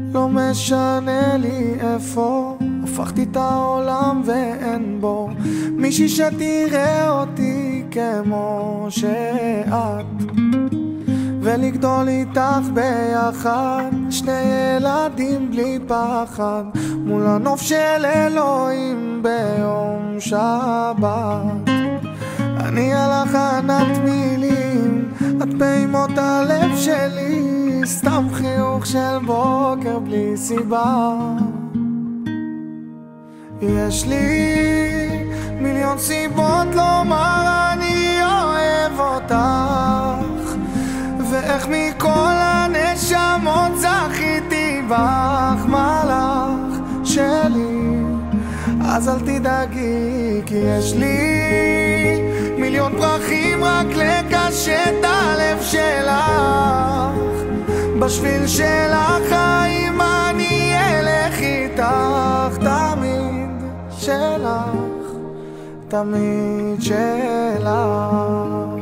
לא משנה לי איפה, הפכתי את העולם ואין בו מישהי שתראה אותי כמו שאת, ולגדול איתך ביחד, שני ילדים בלי פחד, מול הנוף של אלוהים ביום שבת. אני על הכנת מילים, את פעימות הלב שלי, סתם חיוך של בוקר בלי סיבה. יש לי מיליון סיבות לומר אני אוהב אותך, ואיך מכל הנשמות זכיתי בך, מלאך שלי. אז אל תדאגי, כי יש לי מיליון פרחים רק לקשט הלב שלך. בשביל של החיים אני אלך איתך, תמיד שלך, תמיד שלך.